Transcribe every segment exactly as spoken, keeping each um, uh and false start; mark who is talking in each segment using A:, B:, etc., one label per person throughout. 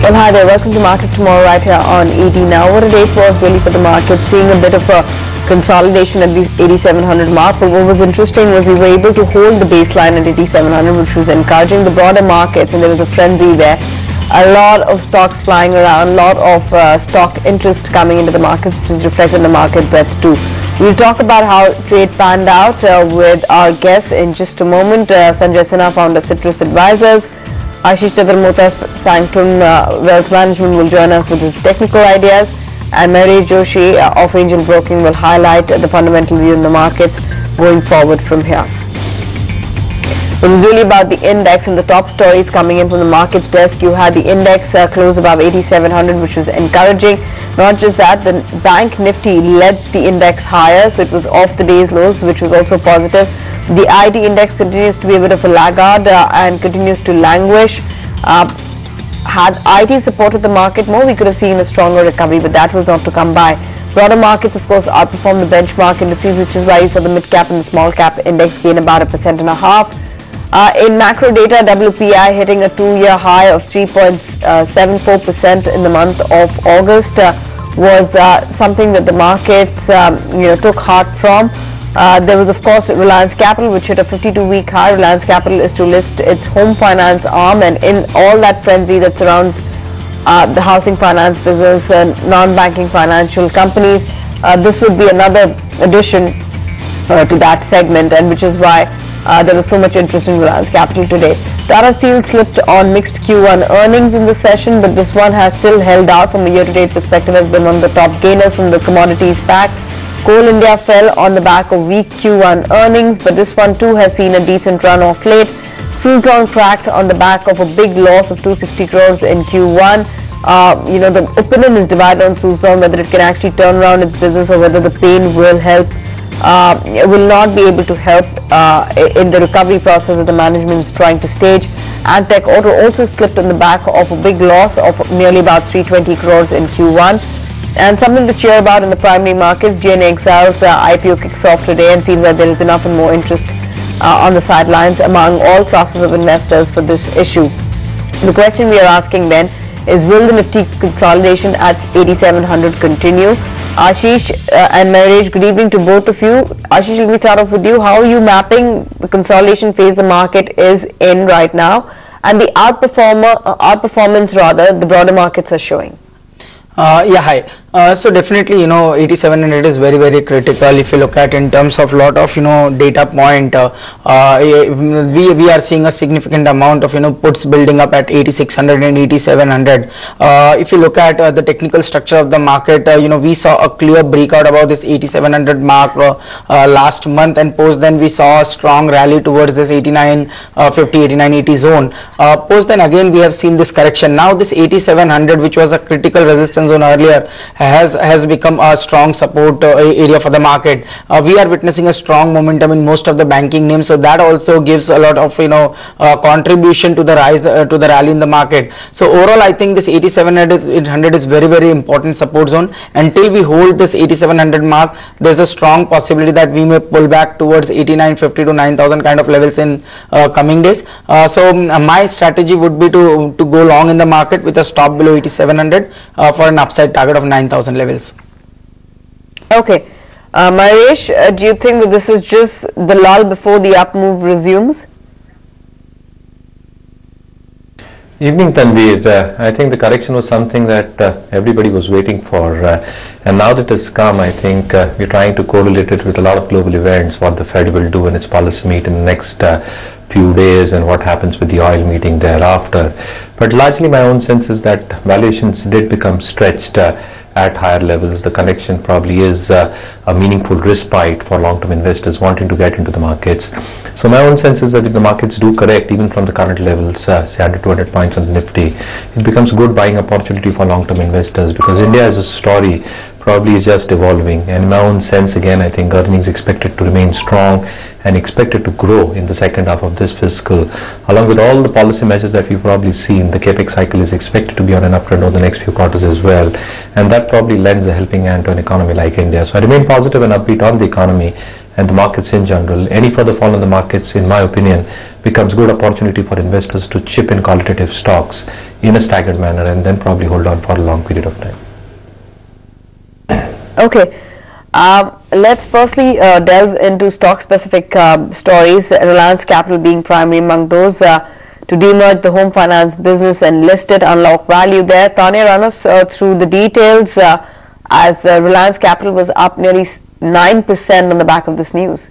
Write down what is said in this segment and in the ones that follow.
A: Well, hi there. Welcome to Markets Tomorrow right here on E D Now. What a day it was really for the market, seeing a bit of a consolidation at the eighty-seven hundred mark. But what was interesting was we were able to hold the baseline at eighty-seven hundred, which was encouraging the broader markets, and there was a frenzy there. A lot of stocks flying around, a lot of uh, stock interest coming into the markets, which is reflected in the market breadth too. We'll talk about how trade panned out uh, with our guests in just a moment. Uh, Sanjay Sinha, founder Citrus Advisors. Ashish Chandramota, Sanctum uh, Wealth Management, will join us with his technical ideas, and Mary Joshi uh, of Angel Broking will highlight uh, the fundamental view in the markets going forward from here. It was really about the index and the top stories coming in from the markets desk. You had the index uh, close above eighty-seven hundred, which was encouraging. Not just that, the Bank Nifty led the index higher, so it was off the day's lows, which was also positive. The I T index continues to be a bit of a laggard uh, and continues to languish. Uh, had I T supported the market more, we could have seen a stronger recovery, but that was not to come by. Broader markets, of course, outperformed the benchmark indices, which is why you saw the mid-cap and the small-cap index gain about a percent and a half. Uh, in macro data, W P I hitting a two-year high of three point seven four percent in the month of August uh, was uh, something that the markets um, you know, took heart from. Uh, there was, of course, Reliance Capital, which hit a fifty-two week high. Reliance Capital is to list its home finance arm, and in all that frenzy that surrounds uh, the housing finance business and non-banking financial companies, uh, this would be another addition uh, to that segment, and which is why uh, there was so much interest in Reliance Capital today. Tata Steel slipped on mixed Q one earnings in the session, but this one has still held out from a year-to-date perspective, has been one of the top gainers from the commodities pack. Coal India fell on the back of weak Q one earnings, but this one too has seen a decent run off late. Suzlon cracked on the back of a big loss of two hundred sixty crores in Q one. Uh, you know, the opinion is divided on Suzlon whether it can actually turn around its business or whether the pain will help, uh, will not be able to help uh, in the recovery process that the management is trying to stage. Antech Auto also slipped on the back of a big loss of nearly about three hundred twenty crores in Q one. And something to cheer about in the primary markets, G N A Excel's uh, I P O kicks off today, and seems that there is enough and more interest uh, on the sidelines among all classes of investors for this issue. The question we are asking then is, will the Nifty consolidation at eighty-seven hundred continue? Ashish uh, and Mahesh, good evening to both of you. Ashish, let me start off with you. How are you mapping the consolidation phase the market is in right now, and the outperformer, uh, outperformance rather the broader markets are showing?
B: Uh, yeah, hi. Uh, so definitely, you know, eighty-seven hundred is very, very critical. If you look at in terms of lot of, you know, data point, uh, uh, we, we are seeing a significant amount of, you know, puts building up at eighty-six hundred and eighty-seven hundred. Uh, if you look at uh, the technical structure of the market, uh, you know, we saw a clear breakout about this eighty-seven hundred mark uh, uh, last month, and post then we saw a strong rally towards this eighty-nine fifty, eighty-nine eighty zone. Uh, post then again we have seen this correction. Now this eighty-seven hundred, which was a critical resistance zone earlier, has has become a strong support uh, area for the market. Uh, we are witnessing a strong momentum in most of the banking names, so that also gives a lot of, you know, uh, contribution to the rise uh, to the rally in the market. So overall, I think this eighty-seven hundred is very, very important support zone. Until we hold this eighty-seven hundred mark, there's a strong possibility that we may pull back towards eighty-nine fifty to nine thousand kind of levels in uh, coming days. Uh, so um, my strategy would be to to go long in the market with a stop below eighty-seven hundred uh, for an upside target of nine thousand levels.
A: Okay. Uh, Mahesh, uh, do you think that this is just the lull before the up move resumes?
C: Evening, Tanveer. Uh, I think the correction was something that uh, everybody was waiting for, uh, and now that it's come, I think uh, we're trying to correlate it with a lot of global events, what the Fed will do in its policy meet in the next uh, few days and what happens with the oil meeting thereafter. But largely my own sense is that valuations did become stretched uh, at higher levels. The connection probably is uh, a meaningful respite for long-term investors wanting to get into the markets. So my own sense is that if the markets do correct even from the current levels, uh, say one hundred, two hundred points on the Nifty, it becomes a good buying opportunity for long-term investors, because India as a story probably is just evolving, and in my own sense, again, I think earnings expected to remain strong and expected to grow in the second half of this fiscal. Along with all the policy measures that we've probably seen, the capex cycle is expected to be on an uptrend over the next few quarters as well, and that probably lends a helping hand to an economy like India. So I remain positive and upbeat on the economy, and the markets in general, any further fall in the markets, in my opinion, becomes good opportunity for investors to chip in qualitative stocks in a staggered manner and then probably hold on for a long period of time.
A: Okay. Um, let's firstly uh, delve into stock-specific uh, stories. Reliance Capital being primary among those uh, to demerge the home finance business and list it, unlock value there. Tanya, run us uh, through the details uh, as uh, Reliance Capital was up nearly nine percent on the back of this news.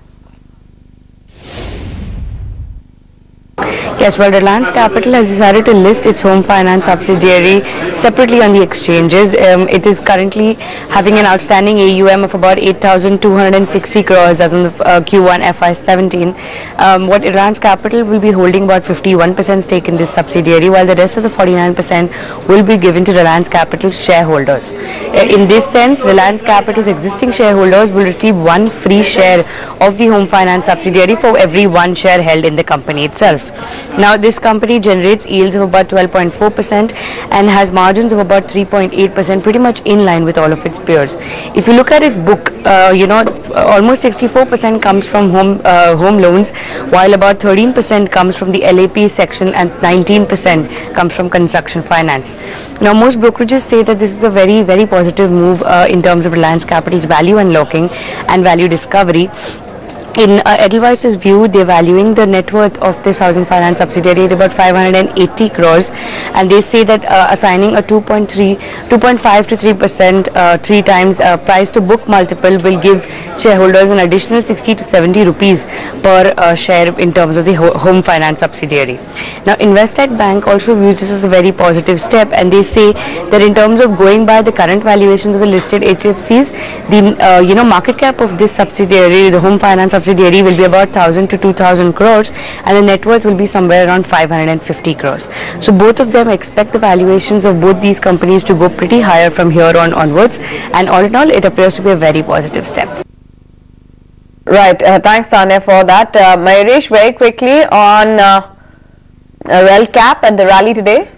D: Yes, well, Reliance Capital has decided to list its home finance subsidiary separately on the exchanges. Um, it is currently having an outstanding A U M of about eight thousand two hundred sixty crores as on the uh, Q one F Y seventeen. Um, what Reliance Capital will be holding about fifty-one percent stake in this subsidiary, while the rest of the forty-nine percent will be given to Reliance Capital's shareholders. Uh, in this sense, Reliance Capital's existing shareholders will receive one free share of the home finance subsidiary for every one share held in the company itself. Now, this company generates yields of about twelve point four percent and has margins of about three point eight percent, pretty much in line with all of its peers. If you look at its book, uh, you know, almost sixty-four percent comes from home uh, home loans, while about thirteen percent comes from the L A P section and nineteen percent comes from construction finance. Now, most brokerages say that this is a very, very positive move uh, in terms of Reliance Capital's value unlocking and value discovery. In uh, Edelweiss's view, they're valuing the net worth of this housing finance subsidiary at about five hundred eighty crores, and they say that uh, assigning a two point three, two point five to three percent, uh, three times uh, price to book multiple will give shareholders an additional sixty to seventy rupees per uh, share in terms of the ho home finance subsidiary. Now, Investec Bank also views this as a very positive step, and they say that in terms of going by the current valuations of the listed H F Cs, the uh, you know market cap of this subsidiary, the home finance subsidiary, will be about one thousand to two thousand crores, and the net worth will be somewhere around five hundred fifty crores. So both of them expect the valuations of both these companies to go pretty higher from here on onwards, and all in all, it appears to be a very positive step.
A: Right. Uh, thanks, Tanya, for that. Uh, Mayuresh, very quickly on uh, RelCap and the rally today.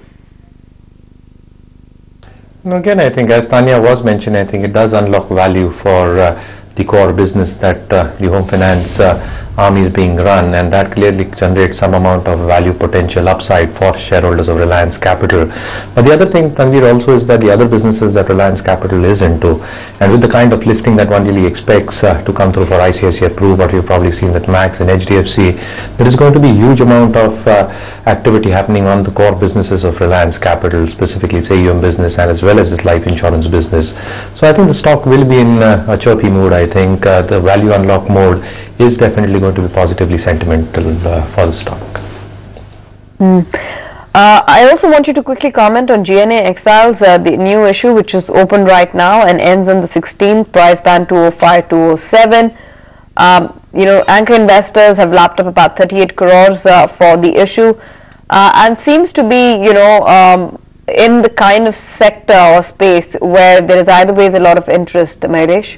C: No, again, I think as Tanya was mentioning, I think it does unlock value for uh, the core business that uh, the home finance uh, army is being run, and that clearly generates some amount of value potential upside for shareholders of Reliance Capital. But the other thing, Tanvir, also is that the other businesses that Reliance Capital is into, and with the kind of listing that one really expects uh, to come through for I C I C I Pru, what you've probably seen with Max and H D F C, there is going to be a huge amount of uh, activity happening on the core businesses of Reliance Capital, specifically its A U M business and as well as its life insurance business. So I think the stock will be in uh, a chirpy mood. I think uh, the value unlock mode is definitely going to be positively sentimental uh, for the stock.
A: Mm. Uh, I also want you to quickly comment on G N A Exiles, uh, the new issue which is open right now and ends on the sixteenth, price band two oh five, two oh seven. Um, you know, anchor investors have lapped up about thirty-eight crores uh, for the issue uh, and seems to be, you know, um, in the kind of sector or space where there is either ways a lot of interest, Mayuresh.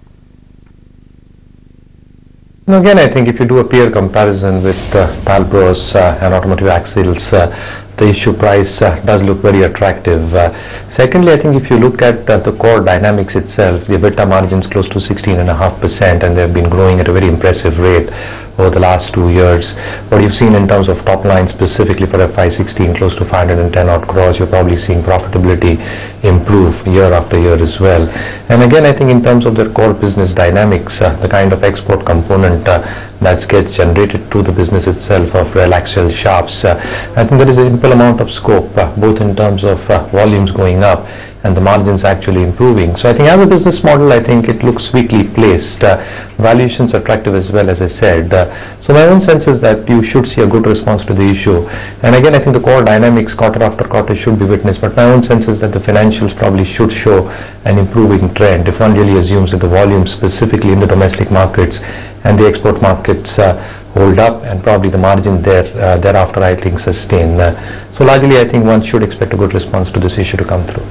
C: Now again, I think if you do a peer comparison with uh, Palbros uh, and Automotive Axles, uh, the issue price uh, does look very attractive. Uh, secondly, I think if you look at uh, the core dynamics itself, the EBITDA margins close to sixteen point five percent, and they've been growing at a very impressive rate over the last two years. What you've seen in terms of top line specifically for F Y sixteen, close to five hundred ten odd crores, you're probably seeing profitability improve year after year as well. And again, I think in terms of their core business dynamics, uh, the kind of export component uh, that gets generated to the business itself of Rail Axle Shafts, uh, I think there is an ample amount of scope, uh, both in terms of uh, volumes going up and the margins actually improving. So I think as a business model, I think it looks weakly placed. Uh, valuations attractive as well, as I said. Uh, so my own sense is that you should see a good response to the issue. And again, I think the core dynamics quarter after quarter should be witnessed, but my own sense is that the financials probably should show an improving trend if one really assumes that the volumes specifically in the domestic markets and the export markets uh, hold up, and probably the margin there uh, thereafter I think sustain. Uh, so largely I think one should expect a good response to this issue to come through.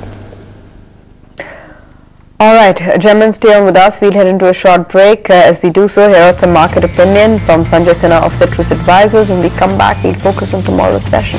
A: Alright, gentlemen, stay on with us. We'll head into a short break. Uh, as we do so, here are some market opinion from Sanjay Sinha of Citrus Advisors. When we come back, we'll focus on tomorrow's session.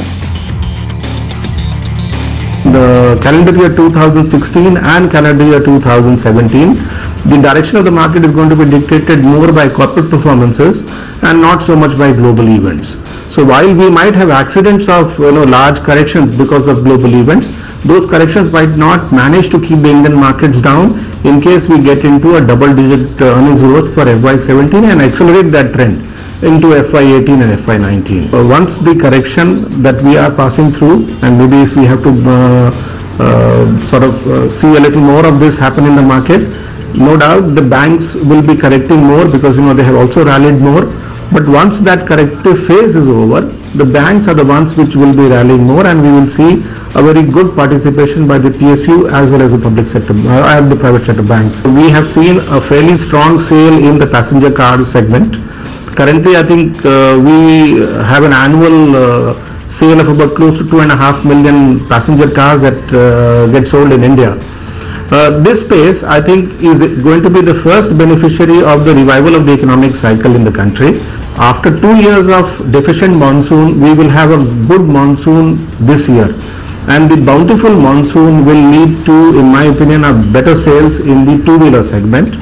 E: The calendar year two thousand sixteen and calendar year two thousand seventeen the direction of the market is going to be dictated more by corporate performances and not so much by global events. So while we might have accidents of you know large corrections because of global events, those corrections might not manage to keep the Indian markets down in case we get into a double-digit uh, earnings growth for F Y seventeen and accelerate that trend into F Y eighteen and F Y nineteen. Uh, once the correction that we are passing through, and maybe if we have to uh, uh, sort of uh, see a little more of this happen in the market, no doubt the banks will be correcting more because you know they have also rallied more. But once that corrective phase is over, the banks are the ones which will be rallying more, and we will see a very good participation by the P S U as well as the public sector, uh, and the private sector banks. We have seen a fairly strong sale in the passenger car segment. Currently, I think uh, we have an annual uh, sale of about close to two and a half million passenger cars that uh, get sold in India. Uh, this space, I think, is going to be the first beneficiary of the revival of the economic cycle in the country. After two years of deficient monsoon, we will have a good monsoon this year. And the bountiful monsoon will lead to, in my opinion, a better sales in the two-wheeler segment.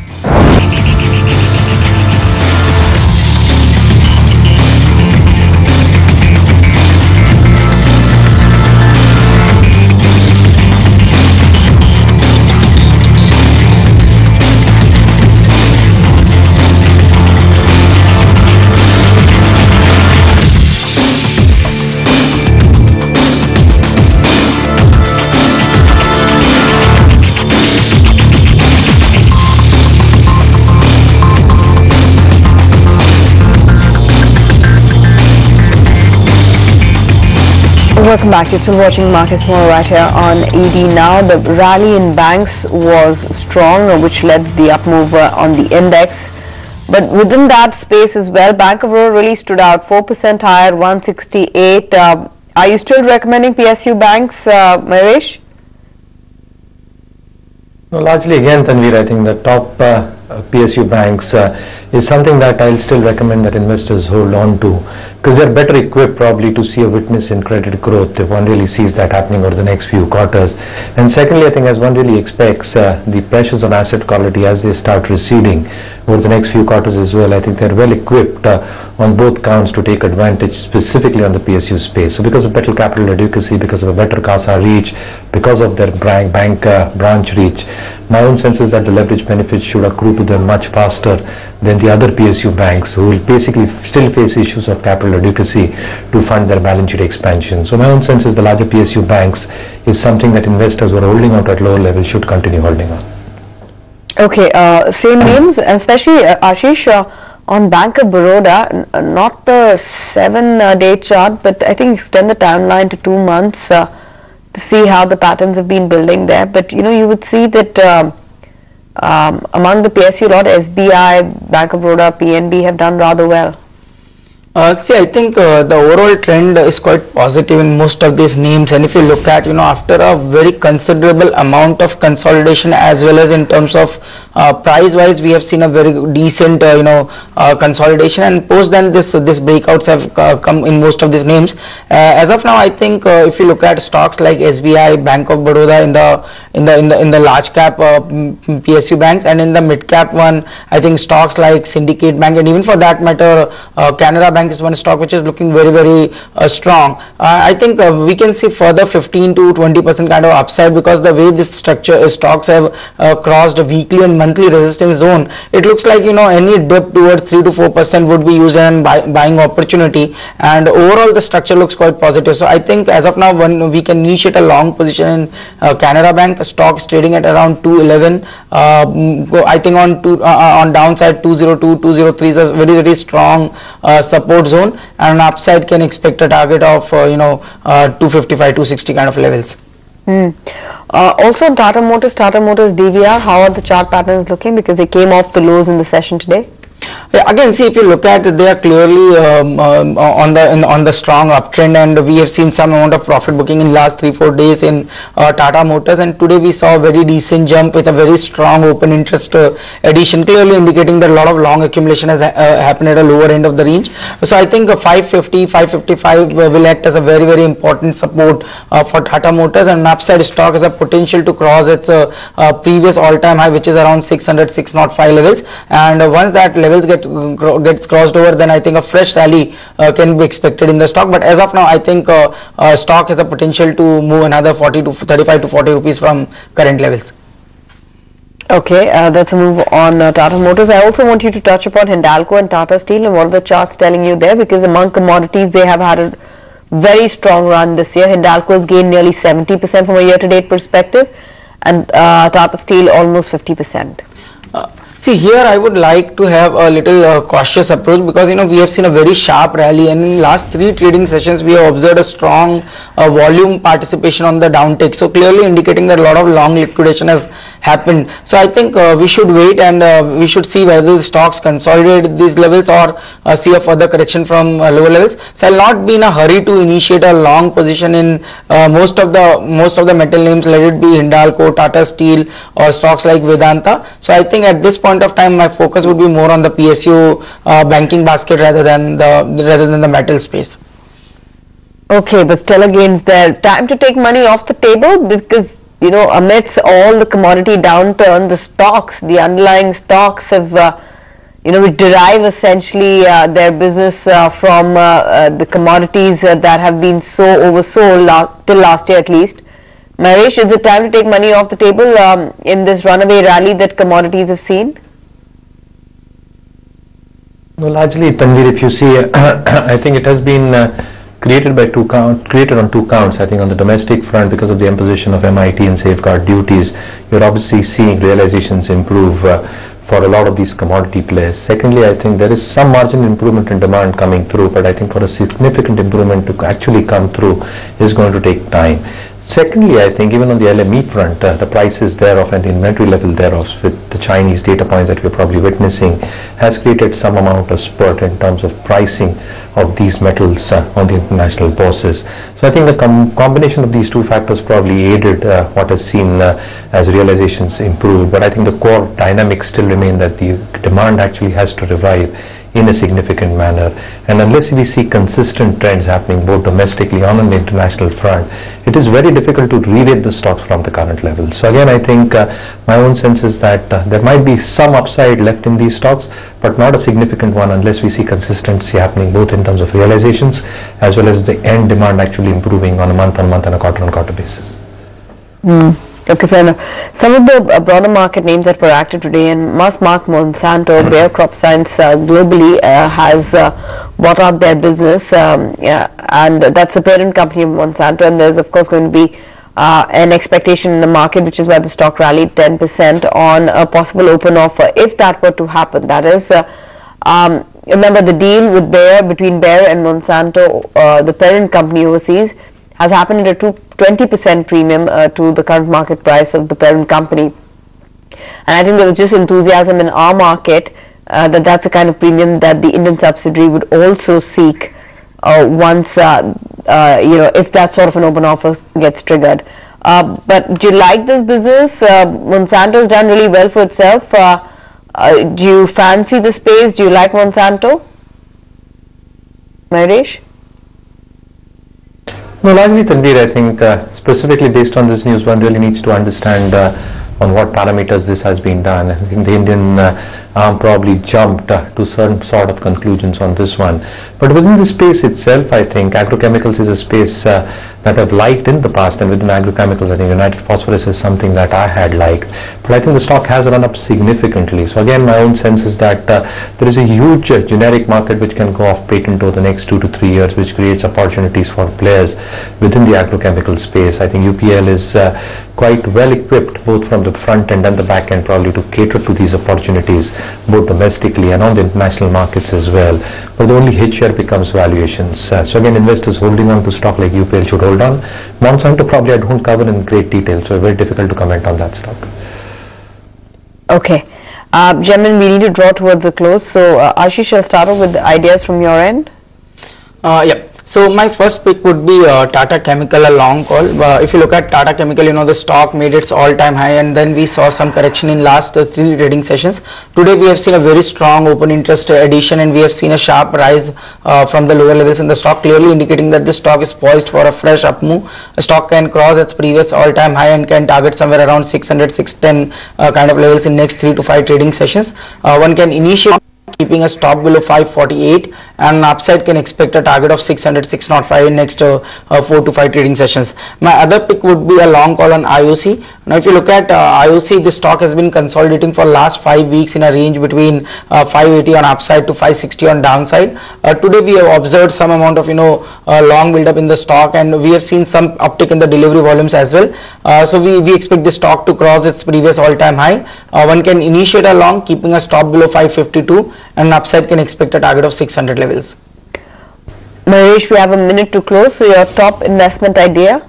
A: Welcome back. You're still watching Markets Tomorrow right here on E D Now. The rally in banks was strong, which led the up move on the index. But within that space as well, Bank of Baroda really stood out, four percent higher, one sixty-eight. Uh, are you still recommending P S U banks, uh, Mahesh?
C: No, largely again, Tanveer, I think the top uh, P S U banks uh, is something that I'll still recommend that investors hold on to, because they're better equipped probably to see a witness in credit growth if one really sees that happening over the next few quarters. And secondly, I think as one really expects uh, the pressures on asset quality as they start receding over the next few quarters as well, I think they're well equipped uh, on both counts to take advantage specifically on the P S U space. So because of better capital adequacy, because of a better CASA reach, because of their bank, bank uh, branch reach, my own sense is that the leverage benefits should accrue to them much faster than the other P S U banks, who will basically still face issues of capital adequacy to fund their balance sheet expansion. So my own sense is the larger P S U banks is something that investors who are holding out at lower levels should continue holding on.
A: Okay, uh, same names, especially uh, Ashish, uh, on Bank of Baroda, n not the seven-day uh, chart, but I think extend the timeline to two months uh, to see how the patterns have been building there. But you know, you would see that um, um, among the P S U lot, S B I, Bank of Baroda, P N B have done rather well.
B: Uh, see, I think uh, the overall trend is quite positive in most of these names, and if you look at, you know, after a very considerable amount of consolidation as well as in terms of uh, price wise, we have seen a very decent, uh, you know, uh, consolidation, and post then this uh, this breakouts have uh, come in most of these names. Uh, as of now, I think uh, if you look at stocks like S B I, Bank of Baroda in the in the in the in the large cap uh, P S U banks, and in the mid cap one, I think stocks like Syndicate Bank, and even for that matter, uh, Canara Bank is one stock which is looking very very uh, strong. Uh, I think uh, we can see further fifteen to twenty percent kind of upside, because the way this structure uh, stocks have uh, crossed a weekly and monthly resistance zone, it looks like, you know, any dip towards three to four percent would be used as a buy, buying opportunity, and overall the structure looks quite positive. So I think as of now, when we can niche it a long position in uh, Canara Bank, stocks trading at around two eleven. Uh, I think on two, uh, on downside two oh two, two oh three is a very very strong uh, support zone, and on upside can expect a target of uh, you know uh, two fifty-five, two sixty kind of levels.
A: Hmm. Uh, also Tata Motors, Tata Motors D V R, how are the chart patterns looking, because they came off the lows in the session today?
B: Yeah, again, see, if you look at it, they are clearly um, um, on the in, on the strong uptrend, and we have seen some amount of profit booking in last three four days in uh, Tata Motors, and today we saw a very decent jump with a very strong open interest uh, addition, clearly indicating that a lot of long accumulation has uh, happened at a lower end of the range. So I think uh, five fifty, five fifty-five uh, will act as a very very important support uh, for Tata Motors, and an upside stock has a potential to cross its uh, uh, previous all-time high, which is around six hundred, six oh five levels, and uh, once that levels get gets crossed over, then I think a fresh rally uh, can be expected in the stock. But as of now, I think uh, uh, stock has a potential to move another forty to thirty-five to forty rupees from current levels.
A: Okay, uh, that's a move on uh, Tata Motors. I also want you to touch upon Hindalco and Tata Steel, and what are the charts telling you there, because among commodities they have had a very strong run this year. Hindalco has gained nearly seventy percent from a year-to-date perspective, and uh, Tata Steel almost fifty percent.
B: Uh, See, here I would like to have a little uh, cautious approach, because you know we have seen a very sharp rally, and in last three trading sessions we have observed a strong uh, volume participation on the downtick, so clearly indicating that a lot of long liquidation has happened. So I think uh, we should wait, and uh, we should see whether the stocks consolidate these levels or uh, see a further correction from uh, lower levels. So I'll not be in a hurry to initiate a long position in uh, most of the most of the metal names, let it be Hindalco, Tata Steel, or stocks like Vedanta. So I think at this point of time my focus would be more on the P S U uh, banking basket rather than the rather than the metal space.
A: Okay, but stellar gains there. Time to take money off the table, because you know amidst all the commodity downturn, the stocks, the underlying stocks have uh, you know we derive essentially uh, their business uh, from uh, uh, the commodities uh, that have been so oversold la till last year at least. Naresh, is it time to take money off the table um, in this runaway rally that commodities have seen?
C: No, largely, Tanveer, if you see, uh, I think it has been uh, created by two count, created on two counts. I think on the domestic front, because of the imposition of M I T and safeguard duties, you're obviously seeing realizations improve uh, for a lot of these commodity players. Secondly, I think there is some marginal improvement in demand coming through, but I think for a significant improvement to actually come through is going to take time. Secondly, I think even on the L M E front, uh, the prices thereof and the inventory level thereof, with the Chinese data points that we're probably witnessing, has created some amount of spurt in terms of pricing of these metals uh, on the international bourses. So I think the com combination of these two factors probably aided uh, what is seen uh, as realizations improved. But I think the core dynamics still remain that the demand actually has to revive in a significant manner, and unless we see consistent trends happening both domestically and on the international front, it is very difficult to re-rate the stocks from the current levels. So again, I think uh, my own sense is that uh, there might be some upside left in these stocks, but not a significant one unless we see consistency happening both in terms of realizations as well as the end demand actually improving on a month-on-month and a quarter-on-quarter basis.
A: Mm. Okay, fair enough. Some of the uh, broader market names that were active today, and must mark Monsanto, Bayer Crop Science uh, globally uh, has uh, bought out their business, um, yeah, and that's the parent company of Monsanto, and there's of course going to be uh, an expectation in the market, which is why the stock rallied ten percent on a possible open offer, if that were to happen. That is, uh, um, remember the deal with Bayer, between Bayer and Monsanto, uh, the parent company overseas, has happened at a twenty percent premium uh, to the current market price of the parent company. And I think there was just enthusiasm in our market uh, that that's the kind of premium that the Indian subsidiary would also seek uh, once, uh, uh, you know, if that sort of an open offer gets triggered. Uh, but do you like this business? Uh, Monsanto's done really well for itself. Uh, uh, do you fancy the space? Do you like Monsanto? Naresh?
C: No, largely, Tanveer, I think uh, specifically based on this news, one really needs to understand uh, on what parameters this has been done. I think the Indian uh, arm probably jumped uh, to certain sort of conclusions on this one. But within the space itself, I think agrochemicals is a space uh, that I've liked in the past, and within agrochemicals, I think United Phosphorus is something that I had liked. But I think the stock has run up significantly. So again, my own sense is that uh, there is a huge uh, generic market which can go off patent over the next two to three years, which creates opportunities for players within the agrochemical space. I think U P L is uh, quite well equipped both from the front end and the back end probably to cater to these opportunities both domestically and on the international markets as well. But the only hitch here becomes valuations. Uh, so again, investors holding on to stock like U P L should hold on. Monsanto probably I don't cover in great detail, so very difficult to comment on that stock.
A: Okay. Uh, gentlemen, we need to draw towards a close. So, uh, Ashish, I'll start off with the ideas from your end.
B: Uh, yeah. So my first pick would be uh, Tata Chemical, a long call. Uh, if you look at Tata Chemical, you know, the stock made its all-time high, and then we saw some correction in last uh, three trading sessions. Today we have seen a very strong open interest addition, and we have seen a sharp rise uh, from the lower levels in the stock, clearly indicating that the stock is poised for a fresh up move. The stock can cross its previous all-time high and can target somewhere around six hundred, six ten uh, kind of levels in next three to five trading sessions. Uh, one can initiate keeping a stop below five forty-eight, and upside can expect a target of six hundred, six oh five in next uh, uh, four to five trading sessions. My other pick would be a long call on I O C. Now if you look at uh, I O C, the stock has been consolidating for last five weeks in a range between uh, five eighty on upside to five sixty on downside. Uh, today we have observed some amount of you know uh, long build up in the stock, and we have seen some uptick in the delivery volumes as well. Uh, so we, we expect the stock to cross its previous all-time high. Uh, one can initiate a long keeping a stop below five fifty-two, and upside can expect a target of six hundred levels.
A: Mahesh, we have a minute to close. So your top investment idea?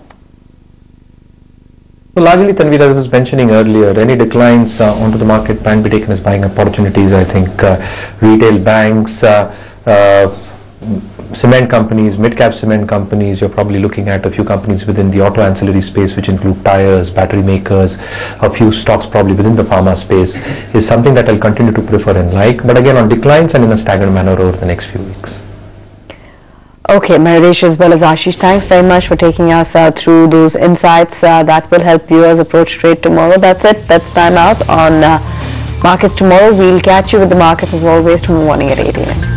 C: So largely, Tanvi, as I was mentioning earlier, any declines uh, onto the market can be taken as buying opportunities. I think uh, retail banks, uh, uh, cement companies, mid-cap cement companies, you're probably looking at a few companies within the auto ancillary space, which include tires, battery makers, a few stocks probably within the pharma space, is something that I'll continue to prefer and like, but again on declines and in a staggered manner over the next few weeks.
A: Okay, Mahesh as well as Ashish, thanks very much for taking us uh, through those insights uh, that will help viewers approach trade tomorrow. That's it. That's time out on uh, Markets Tomorrow. We'll catch you with the markets as always tomorrow morning at eight A M